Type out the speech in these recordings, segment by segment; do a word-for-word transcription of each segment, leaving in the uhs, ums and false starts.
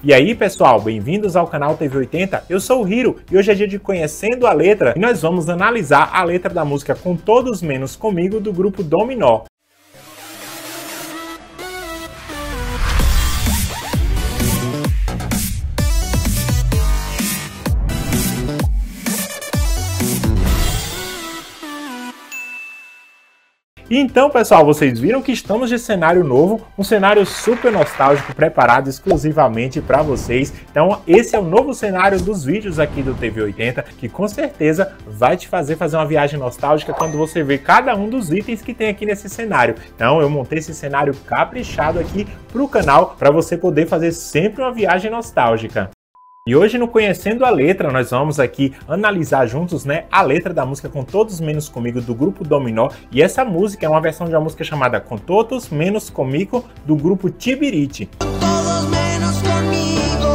E aí pessoal, bem-vindos ao canal T V oitenta, eu sou o Hiro e hoje é dia de Conhecendo a Letra e nós vamos analisar a letra da música Com Todos Menos Comigo do grupo Dominó. Então pessoal, vocês viram que estamos de cenário novo, um cenário super nostálgico preparado exclusivamente para vocês. Então esse é o novo cenário dos vídeos aqui do T V oitenta, que com certeza vai te fazer fazer uma viagem nostálgica quando você vê cada um dos itens que tem aqui nesse cenário. Então eu montei esse cenário caprichado aqui para o canal, para você poder fazer sempre uma viagem nostálgica. E hoje no Conhecendo a Letra, nós vamos aqui analisar juntos, né, a letra da música Com Todos Menos Comigo, do grupo Dominó. E essa música é uma versão de uma música chamada Com Todos Menos Comigo, do grupo Tibirite. Todos menos comigo.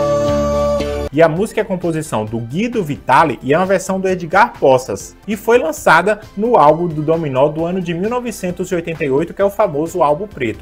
E a música é a composição do Guido Vitali e é uma versão do Edgar Poças. E foi lançada no álbum do Dominó do ano de mil novecentos e oitenta e oito, que é o famoso Álbum Preto.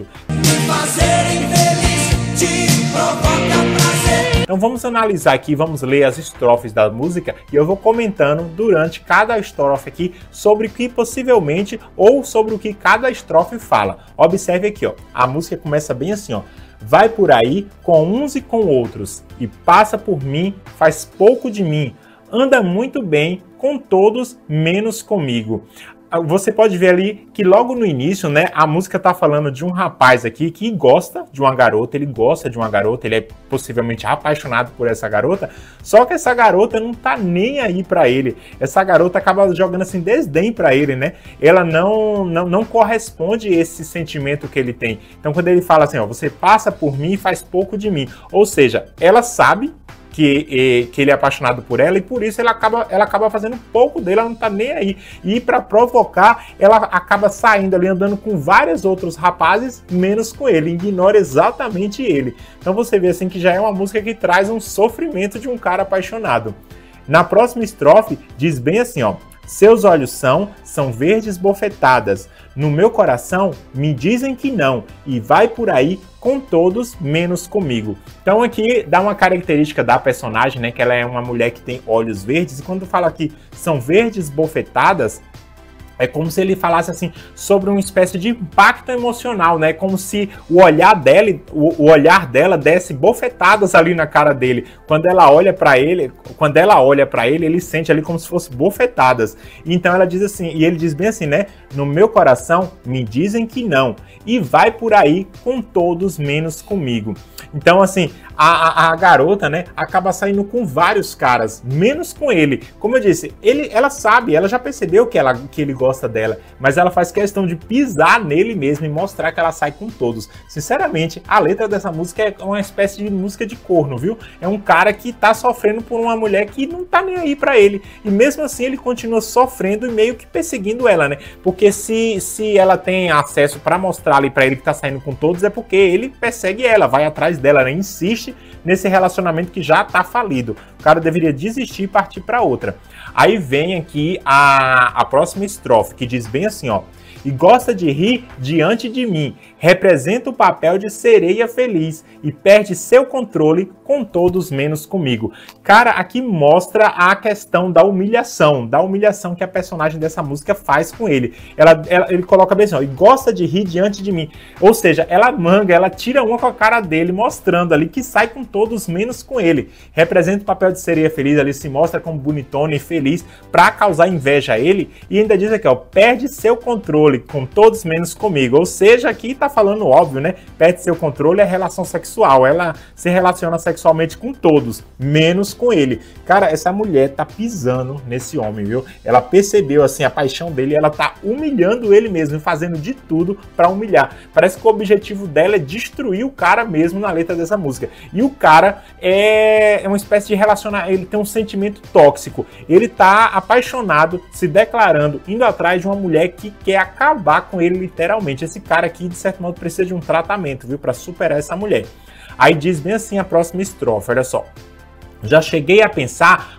Fazer infeliz te provoca prazer. Então vamos analisar aqui, vamos ler as estrofes da música e eu vou comentando durante cada estrofe aqui sobre o que possivelmente ou sobre o que cada estrofe fala. Observe aqui, ó, a música começa bem assim, ó. Vai por aí com uns e com outros e passa por mim, faz pouco de mim, anda muito bem com todos menos comigo. Você pode ver ali que logo no início, né, a música tá falando de um rapaz aqui que gosta de uma garota, ele gosta de uma garota, ele é possivelmente apaixonado por essa garota, só que essa garota não tá nem aí pra ele. Essa garota acaba jogando assim desdém pra ele, né? Ela não, não, não corresponde a esse sentimento que ele tem. Então quando ele fala assim, ó, você passa por mim e faz pouco de mim, ou seja, ela sabe Que, que ele é apaixonado por ela e por isso ela acaba, ela acaba fazendo pouco dele, ela não tá nem aí. E para provocar, ela acaba saindo ali, andando com vários outros rapazes, menos com ele, ignora exatamente ele. Então você vê assim que já é uma música que traz um sofrimento de um cara apaixonado. Na próxima estrofe, diz bem assim, ó. Seus olhos são, são verdes bofetadas. No meu coração me dizem que não, e vai por aí com todos menos comigo. Então aqui dá uma característica da personagem, né, que ela é uma mulher que tem olhos verdes, e quando fala que são verdes bofetadas, é como se ele falasse assim sobre uma espécie de impacto emocional, né? Como se o olhar dela, o, o olhar dela desse bofetadas ali na cara dele. Quando ela olha para ele, quando ela olha para ele, ele sente ali como se fosse bofetadas. Então ela diz assim, e ele diz bem assim, né? No meu coração me dizem que não, e vai por aí com todos menos comigo. Então assim, a, a, a garota, né, acaba saindo com vários caras, menos com ele. Como eu disse, ele, ela sabe, ela já percebeu que, ela, que ele gosta dela, mas ela faz questão de pisar nele mesmo e mostrar que ela sai com todos. Sinceramente, a letra dessa música é uma espécie de música de corno, viu? É um cara que tá sofrendo por uma mulher que não tá nem aí pra ele. E mesmo assim ele continua sofrendo e meio que perseguindo ela, né? Porque se, se ela tem acesso pra mostrar ali pra ele que tá saindo com todos, é porque ele persegue ela, vai atrás dela, né? Insiste nesse relacionamento que já tá falido. O cara deveria desistir e partir para outra. Aí vem aqui a, a próxima estrofe, que diz bem assim, ó. E gosta de rir diante de mim, representa o papel de sereia feliz e perde seu controle com todos menos comigo. Cara, aqui mostra a questão da humilhação, da humilhação que a personagem dessa música faz com ele. Ela, ela, ele coloca bem assim, ó, e gosta de rir diante de mim. Ou seja, ela manga, ela tira uma com a cara dele, mostrando ali que sai com todos menos com ele. Representa o papel de sereia feliz, ali se mostra como bonitona e feliz para causar inveja a ele. E ainda diz aqui, ó, perde seu controle com todos menos comigo. Ou seja, aqui tá falando óbvio, né? Perde seu controle é relação sexual. Ela se relaciona sexualmente com todos, menos com ele. Cara, essa mulher tá pisando nesse homem, viu? Ela percebeu, assim, a paixão dele e ela tá humilhando ele mesmo, fazendo de tudo pra humilhar. Parece que o objetivo dela é destruir o cara mesmo na letra dessa música. E o cara é, é uma espécie de relacionamento, ele tem um sentimento tóxico. Ele tá apaixonado, se declarando, indo atrás de uma mulher que quer acabar com ele literalmente. Esse cara aqui, de certo modo, precisa de um tratamento, viu? Pra superar essa mulher. Aí diz bem assim a próxima estrofe, olha só. Já cheguei a pensar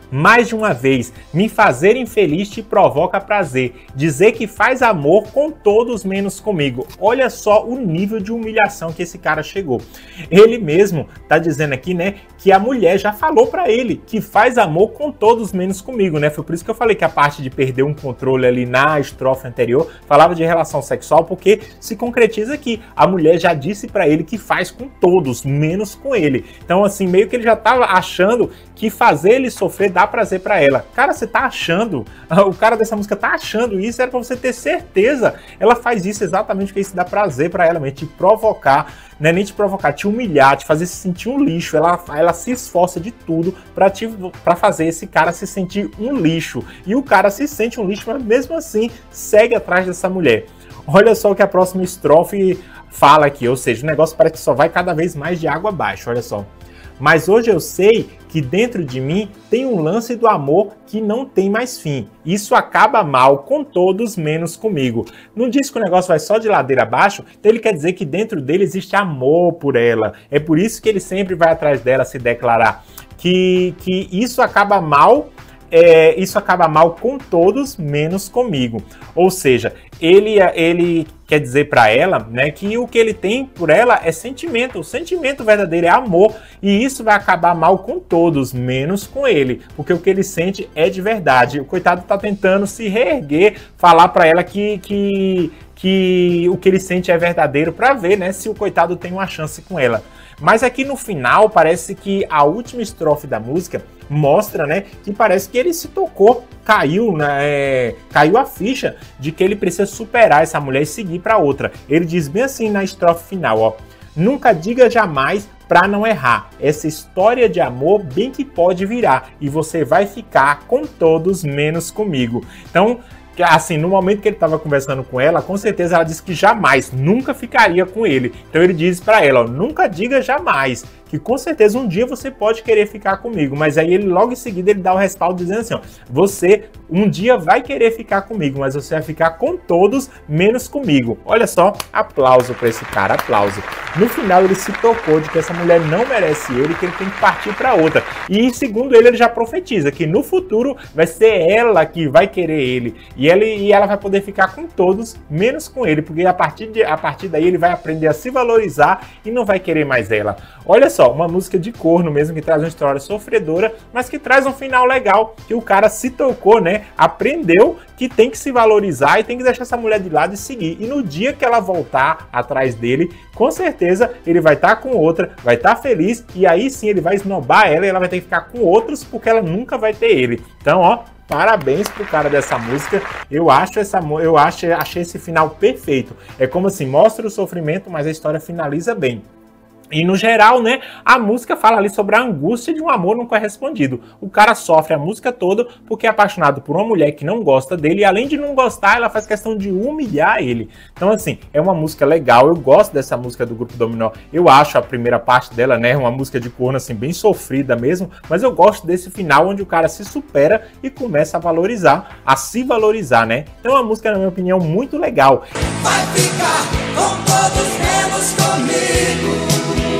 Mais de uma vez, me fazer infeliz te provoca prazer. Dizer que faz amor com todos menos comigo. Olha só o nível de humilhação que esse cara chegou. Ele mesmo tá dizendo aqui, né, que a mulher já falou pra ele que faz amor com todos menos comigo, né? Foi por isso que eu falei que a parte de perder um controle ali na estrofe anterior falava de relação sexual, porque se concretiza aqui. A mulher já disse pra ele que faz com todos, menos com ele. Então, assim, meio que ele já tava achando que fazer ele sofrer dá prazer pra ela. Cara, você tá achando, o cara dessa música tá achando isso, era pra você ter certeza. Ela faz isso exatamente porque isso dá prazer pra ela, mesmo, te provocar, não é nem te provocar, te humilhar, te fazer se sentir um lixo. Ela, ela se esforça de tudo pra, te, pra fazer esse cara se sentir um lixo. E o cara se sente um lixo, mas mesmo assim segue atrás dessa mulher. Olha só o que a próxima estrofe fala aqui, ou seja, o negócio parece que só vai cada vez mais de água abaixo, olha só. Mas hoje eu sei que dentro de mim tem um lance do amor que não tem mais fim. Isso acaba mal com todos, menos comigo. Não diz que o negócio vai só de ladeira abaixo, então ele quer dizer que dentro dele existe amor por ela. É por isso que ele sempre vai atrás dela se declarar que, que isso acaba mal. É, isso acaba mal com todos, menos comigo. Ou seja, ele, ele quer dizer para ela, né, que o que ele tem por ela é sentimento. O sentimento verdadeiro é amor. E isso vai acabar mal com todos, menos com ele. Porque o que ele sente é de verdade. O coitado tá tentando se reerguer, falar para ela que... que que o que ele sente é verdadeiro, para ver, né, se o coitado tem uma chance com ela. Mas aqui no final parece que a última estrofe da música mostra, né, que parece que ele se tocou, caiu, né, é, caiu a ficha de que ele precisa superar essa mulher e seguir para outra. Ele diz bem assim na estrofe final, ó: nunca diga jamais pra não errar. Essa história de amor bem que pode virar e você vai ficar com todos menos comigo. Então, assim, no momento que ele estava conversando com ela, com certeza ela disse que jamais, nunca ficaria com ele. Então ele diz para ela, ó, nunca diga jamais, que com certeza um dia você pode querer ficar comigo. Mas aí ele logo em seguida ele dá o respaldo dizendo assim, ó, você um dia vai querer ficar comigo, mas você vai ficar com todos, menos comigo. Olha só, aplauso para esse cara, aplauso. No final ele se tocou de que essa mulher não merece ele, que ele tem que partir para outra. E segundo ele, ele já profetiza que no futuro vai ser ela que vai querer ele. E, ele, e ela vai poder ficar com todos, menos com ele, porque a partir, de, a partir daí ele vai aprender a se valorizar e não vai querer mais ela. Olha só, uma música de corno mesmo, que traz uma história sofredora, mas que traz um final legal, que o cara se tocou, né? Aprendeu que tem que se valorizar e tem que deixar essa mulher de lado e seguir. E no dia que ela voltar atrás dele, com certeza ele vai estar com outra, vai estar feliz, e aí sim ele vai esnobar ela e ela vai ter que ficar com outros, porque ela nunca vai ter ele. Então, ó, parabéns pro cara dessa música. Eu acho essa, eu acho, achei esse final perfeito. É como assim, mostra o sofrimento, mas a história finaliza bem. E no geral, né, a música fala ali sobre a angústia de um amor não correspondido. O cara sofre a música toda porque é apaixonado por uma mulher que não gosta dele, e além de não gostar, ela faz questão de humilhar ele. Então, assim, é uma música legal, eu gosto dessa música do Grupo Dominó. Eu acho a primeira parte dela, né, uma música de corno, assim, bem sofrida mesmo, mas eu gosto desse final onde o cara se supera e começa a valorizar, a se valorizar, né. Então, é uma música, na minha opinião, muito legal. Vai ficar com todos menos comigo.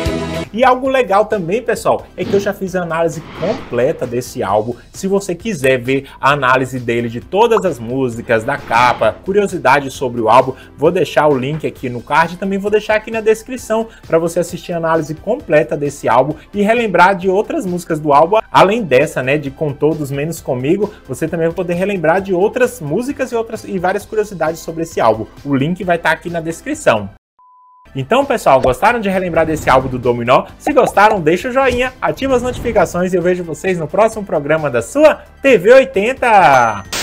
E algo legal também, pessoal, é que eu já fiz a análise completa desse álbum. Se você quiser ver a análise dele de todas as músicas, da capa, curiosidades sobre o álbum, vou deixar o link aqui no card e também vou deixar aqui na descrição para você assistir a análise completa desse álbum e relembrar de outras músicas do álbum. Além dessa, né, de Com Todos Menos Comigo, você também vai poder relembrar de outras músicas e, outras, e várias curiosidades sobre esse álbum. O link vai estar aqui na descrição. Então, pessoal, gostaram de relembrar desse álbum do Dominó? Se gostaram, deixa o joinha, ativa as notificações e eu vejo vocês no próximo programa da sua T V oitenta!